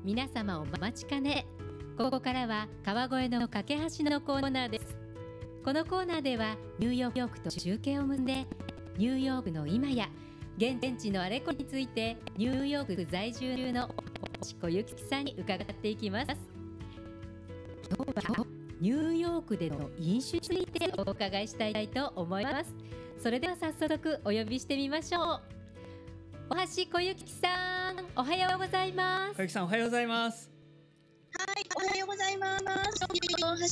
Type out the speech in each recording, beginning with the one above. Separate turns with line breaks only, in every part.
皆様お待ちかね。ここからは川越の架け橋のコーナーです。このコーナーではニューヨークと中継を結んで、ニューヨークの今や現地のあれこれについてニューヨーク在住の小雪さんに伺っていきます。今日はニューヨークでの飲酒についてお伺いしたいと思います。それでは早速お呼びしてみましょう。大橋小雪さん、おはようございます。
小雪さん、おはようございます。
はい、おはようございます。大橋です。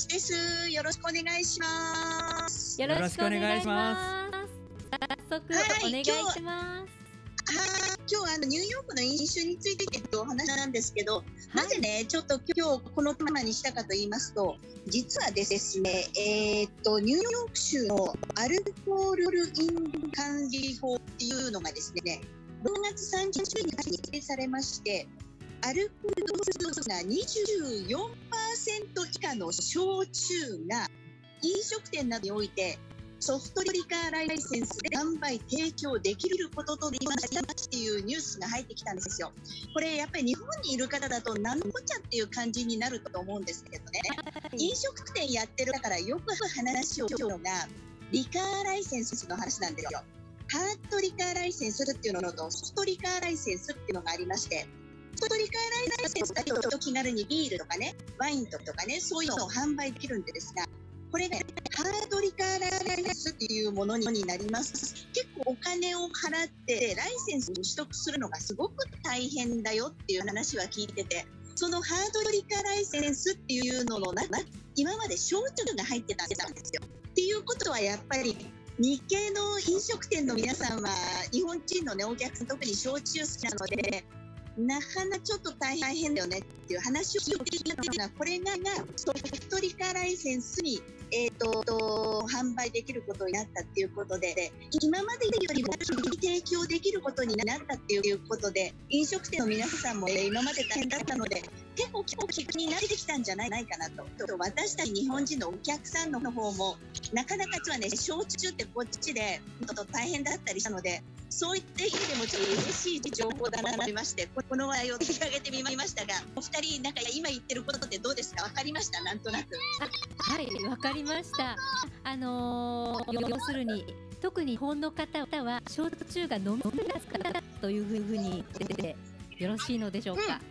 よろしくお願いします。
よろしくお願いします。早速お願いします。
今日ニューヨークの飲酒についてお話なんですけど、なぜねちょっと今日このテーマにしたかと言いますと、実はですね、ニューヨーク州のアルコール飲管理法っていうのがですね、6月30日に制定されまして、アルコール度数が 24% 以下の焼酎が飲食店などにおいてソフトリカーライセンスで販売提供できることとなりましたっていうニュースが入ってきたんですよ。これやっぱり日本にいる方だと何のこっちゃっていう感じになると思うんですけどね、飲食店やってるだからよく話を聞くのがリカーライセンスの話なんですよ。ハードリカーライセンスっていうのとソフトリカーライセンスっていうのがありまして、ソフトリカーライセンスだと気軽にビールとかね、ワインとかね、そういうのを販売できるんですが、これが、ハードリカーライセンスっていうものになります。結構お金を払ってライセンスを取得するのがすごく大変だよっていう話は聞いてて、そのハードリカーライセンスっていうのの今まで焼酎が入ってたんですよ。っていうことはやっぱり日系の飲食店の皆さんは日本人のねお客さん、特に焼酎好きなので、なかなかちょっと大変だよねっていう話を聞いていたのが、これがソフトリカーライセンスに、販売できることになったっていうことで、今までよりも提供できることになったっていうことで、飲食店の皆さんも、今まで大変だったので結構気になってきたんじゃないかなと。私たち日本人のお客さんの方もなかなか実はね、焼酎ってこっちで大変だったりしたので、そういった意味でもちょっと嬉しい情報だなと思いまして、この話題を取り上げてみましたが、お二人なんか今言ってることってどうですか？わかりました？なんとなく。
はい、わかりました。要するに特に日本の方は焼酎が飲めますからというふうに言っててよろしいのでしょうか？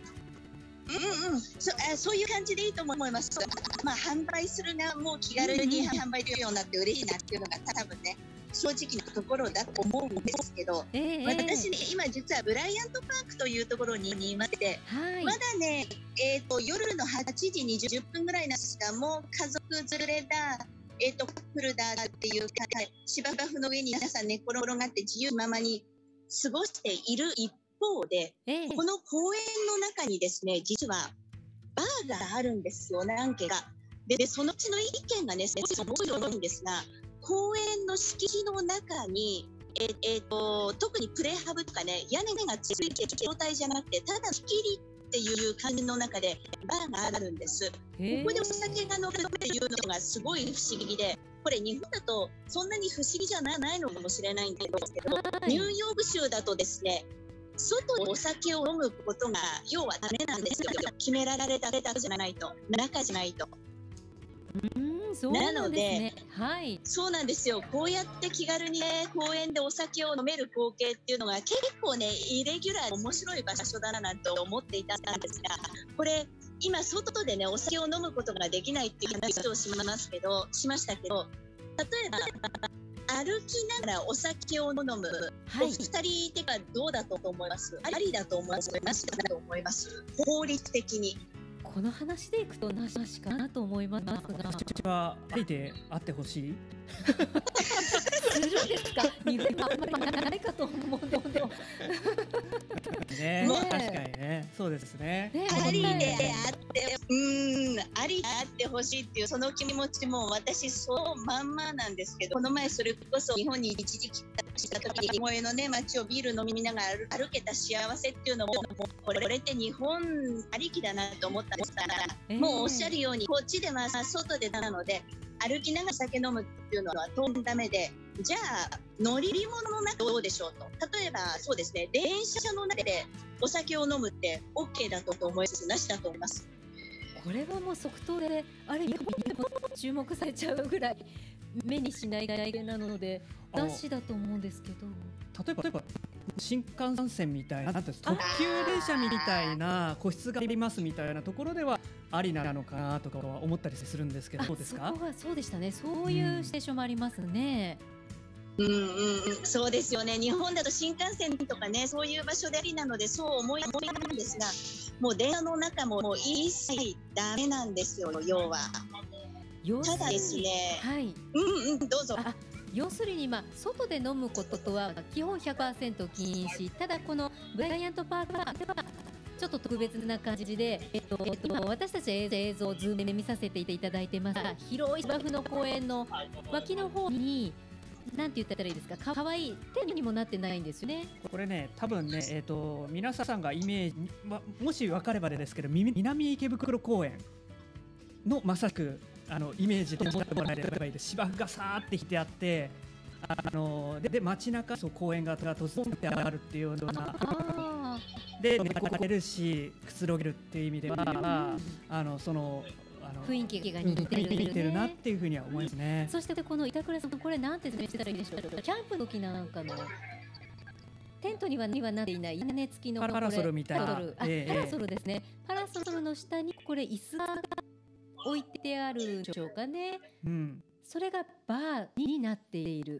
そういう感じでいいと思います。販売する側も気軽に販売できるようになって嬉しいなっていうのが多分ね、正直なところだと思うんですけど、私ね今実はブライアントパークというところにいまして、まだね、夜の8時20分ぐらいなんですが、もう家族連れだ、カップルだっていう芝生の上に皆さん寝転がって自由気ままに過ごしている一方で、この公園の中にですね、実はバーがあるんですよ、何軒か。でそのうちの1軒がね、すごい多いんですが、公園の敷地の中に、特にプレハブとかね、屋根がついてる状態じゃなくて、ただ仕切りっていう感じの中でバーがあるんです。ここでお酒が飲めるっていうのがすごい不思議で、これ日本だとそんなに不思議じゃないのかもしれないんですけど、ニューヨーク州だとですね、外でお酒を飲むことが要はダメなんですよ。決められたじゃないと、中じゃないと。
そうなんですね。はい、
そうなんですよ。こうやって気軽にね、公園でお酒を飲める光景っていうのが結構ね、イレギュラーで面白い場所だなと思っていたんですが、これ今外でねお酒を飲むことができないっていう話をしましたけど、例えば歩きながらお酒を飲む、お二人手がどうだと思います？ありだと思います？法律的に。
この話でいくとなしかなと思いますが、
私はありであってほしい。
するんですか？あんまりないかと思うんでも
ね、確かにね、そうですね。
ありであってありであってほしいっていうその気持ちも私そうまんまなんですけど、この前それこそ日本に一時帰国した時に萌えのね街をビール飲みながら歩けた幸せっていうのもこれって日本ありきだなと思ったんですから、もうおっしゃるようにこっちでは外でなので歩きながら酒飲むっていうのはとんダメで、じゃあ乗り物の中どうでしょうと。例えばそうですね、電車の中でお酒を飲むって OK だと思います。なしだと思います。
これはもう即答であれ日本でも注目されちゃうぐらい目にしない外見なのでなしだと思うんですけど、
例えば新幹線みたいな特急電車みたいな個室がありますみたいなところではありなのかなとかは思ったりするんですけど、どうですか？
そこはそうでしたね。そういうシチュエーションもありますね。
そうですよね。日本だと新幹線とかね、そういう場所でありなのでそう思いなんですが、もう電車の中ももう一切ダメなんですよ、要は。ただですね、
はい、
どうぞ。
要するに、外で飲むこととは基本 100% 禁止。ただこのブライアントパークはちょっと特別な感じで、私たち映像をズームで見させていただいてますが、広い芝生の公園の脇の方になんて言ったらいいですか、可愛いテントにもなってないんですよね。
これね、多分ね、皆さんがイメージ、もし分かればですけど、南池袋公園のまさしくイメージで持ってもらえればいいです。芝生がさーって引いてあって、で街中公園が突然ってあるっていうようなで寝かれるしくつろげるっていう意味では、その
雰囲気が似てる
なっていうふうには思いますね。
そしてこの板倉さん、これなんて説明してたらいいでしょう。キャンプの時なんかのテントにはなっていない屋根付きの
パラソルみたいな、
パラソルですね。パラソルの下にこれ椅子が置いてあるんでしょうかね。それがバーになっている。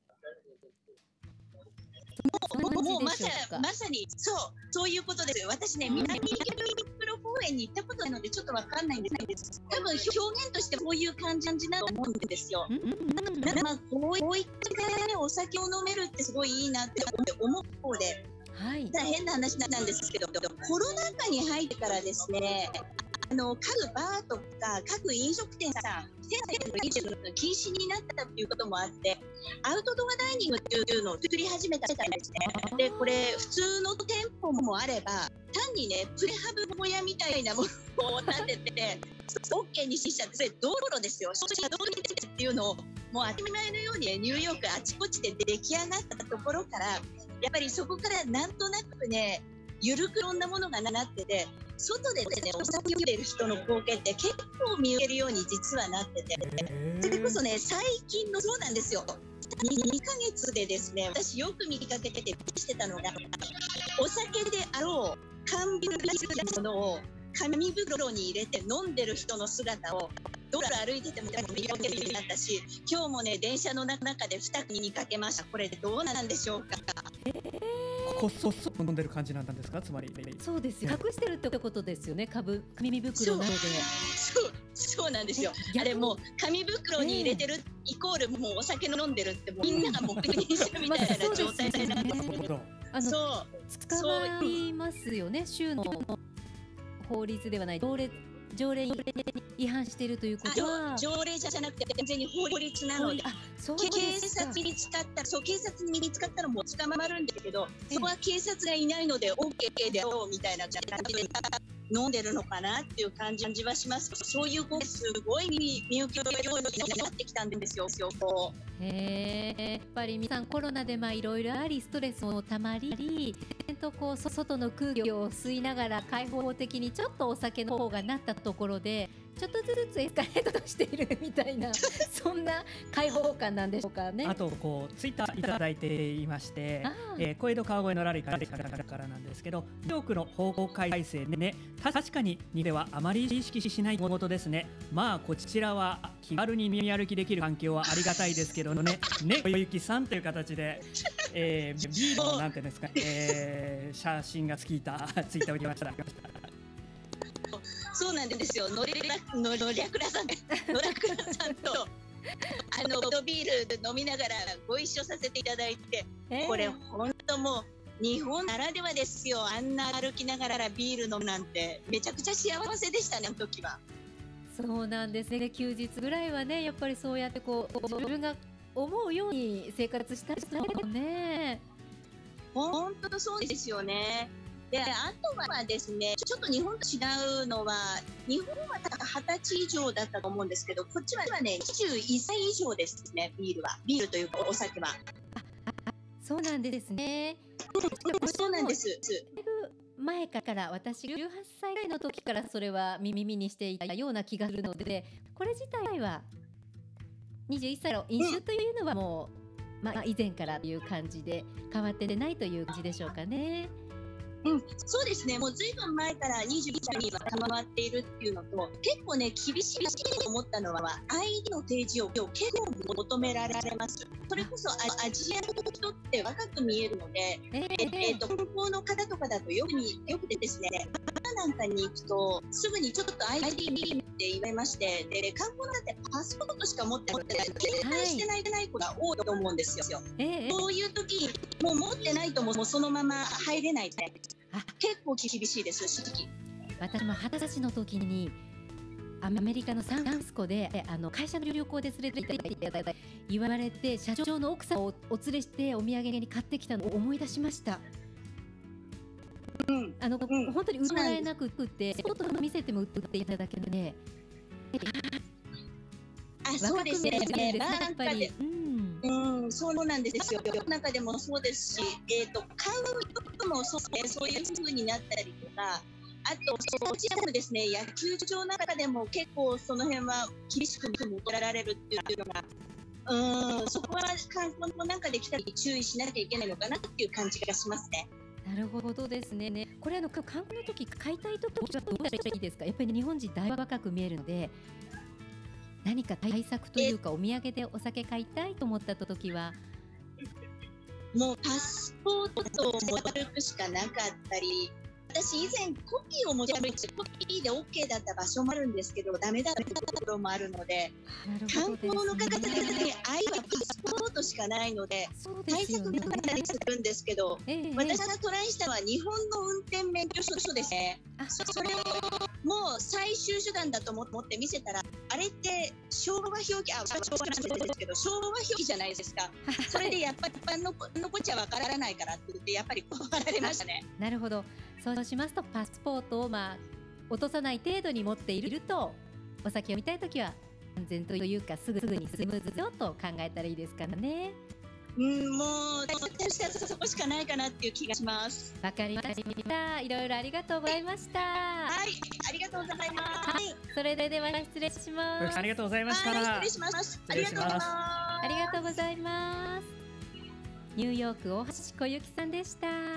もうまさにそういうことですよ。私ね、南池袋公園に行ったことないのでちょっとわかんないんですけど、多分表現としてこういう感じだと思うんですよ。こういったね、お酒を飲めるってすごいいいなって思う方で、変な話なんですけど、コロナ禍に入ってからですね、各バーとか各飲食店さん店内の飲食が禁止になったっていうこともあって、アウトドアダイニングっていうのを作り始めたんですね。でこれ普通の店舗もあれば、単にねプレハブ小屋みたいなものを建ててOK にしちゃって、それ道路ですよ。そうした道路っていうのをもう当たり前のようにニューヨークあちこちで出来上がったところから、やっぱりそこからなんとなくね、ゆるくいろんなものがなってて、外で、ね、お酒を飲んでる人の光景って結構見受けるように実はなってて、それこそね、最近のそうなんですよ、2ヶ月でですね、私よく見かけててしてたのが、お酒であろう缶ビールらしいものを紙袋に入れて飲んでる人の姿を道路歩いてても見かけるようになったし、今日もね電車の中で2組見かけました。これどうなんでしょうか。
こそ飲んでる感じなんですか、つまり。
そうですよ、隠してるってことですよね、紙袋の方で。
そうなんですよ。あれもう紙袋に入れてるイコールもうお酒飲んでるってもうみんなが目認してるみたいな状態になってます。
捕まりますよね、州の法律ではない条例に違反しているということは。
条例じゃなくて完全に法律なので、警察に見つかったらもう捕まるんだけど、そこは警察がいないので OK であろうみたいな感じで飲んでるのかなっていう感じはします。そういう子すごい見受けるようになってきたんですよ。
やっぱり皆さんコロナでいろいろありストレスもたまり、外の空気を吸いながら開放的にちょっとお酒の方がなったところで、ちょっとずつエスカレートしているみたいなそんな開放感なんでしょうかね。
あとツイッターいただいていまして、小江戸川越のラリーからなんですけど、多くの方向改正でね、確かに日本ではあまり意識しないことですね。こちらは気軽に見歩きできる環境はありがたいですけどね、小雪さんという形で、ビールのなんていうんですか、写真がついたツイッターを見ました。
そうなんですよ。野良倉さんとビール飲みながらご一緒させていただいて、これ本当もう日本ならではですよ。あんな歩きながらビール飲むなんてめちゃくちゃ幸せでしたね、あの時は。
そうなんですね。休日ぐらいはね、やっぱりそうやって自分が思うように生活したいですよね。
本当そうですよね。で、あとはですね、ちょっと日本と違うのは、日本は20歳以上だったと思うんですけど、こっちはね、21歳以上ですね、ビールというかお酒は。
そうなんですね。
そうなんです。
前から私18歳ぐらいの時からそれは耳にしていたような気がするので、これ自体は21歳の飲酒というのはもう、以前からという感じで変わってないという感じでしょうかね。
そうですね、もうずいぶん前から21歳には変わっているっていうのと、結構ね、厳しいと思ったのは、ID の提示を結構求められます。それこそアジアの人って若く見えるので、観光の方とかだとよくでですね、なんかに行くと、すぐにちょっと ID 見るって言われまして、で観光だってパスポートしか持ってない、携帯してない子が多いと思うんですよ。そういう時もう持ってないともうそのまま入れないで、結構厳しいです、正直。
私も20歳の時にアメリカのサンフランシスコで会社の旅行で連れて行っていただいて言われて、社長の奥さんをお連れしてお土産に買ってきたのを思い出しました。本当に売られなくってスポット見せても売っていただけるね。
そうですね、
やっぱり。
そうなんですよ。中でもそうですし、買う人もそういう風になったりとか、あとスポーツジャムですね、野球場の中でも結構その辺は厳しく求められるっていうのが、そこは観光の中で来たり注意しなきゃいけないのかなっていう感じがしますね。
なるほどですね。これ観光の時買いたい時はどうしたらいいですか？やっぱり日本人だいぶ若く見えるので、何か対策というかお土産でお酒買いたいと思った時は、
もうパスポートを持ち歩くしかなかったり、私以前コピーを持ち歩いてコピーで OK だった場所もあるんですけど、ダメだったところもあるので、観光の方々に愛はパスポートしかないので、対策がかかったりするんですけど、私がトライしたのは日本の運転免許証ですね。それをもう最終手段だと思って見せたら、あれって昭和表記、昭和なんですけど昭和表記じゃないですか。それでやっぱり一般のこっちゃわからないからって言ってやっぱり断られましたね。
なるほど。そうしますとパスポートを落とさない程度に持っていると、お酒を見たいときは安全というかすぐにスムーズよと考えたらいいですからね。
もう私はそこしかないかなっていう気がします。
わかりました。いろいろありがとうございました。
はい、ありがとうございます。
それでは失礼します。
ありがとうございました。
失礼します。ありがとうございます。
ありがとうございます。ニューヨーク大橋小雪さんでした。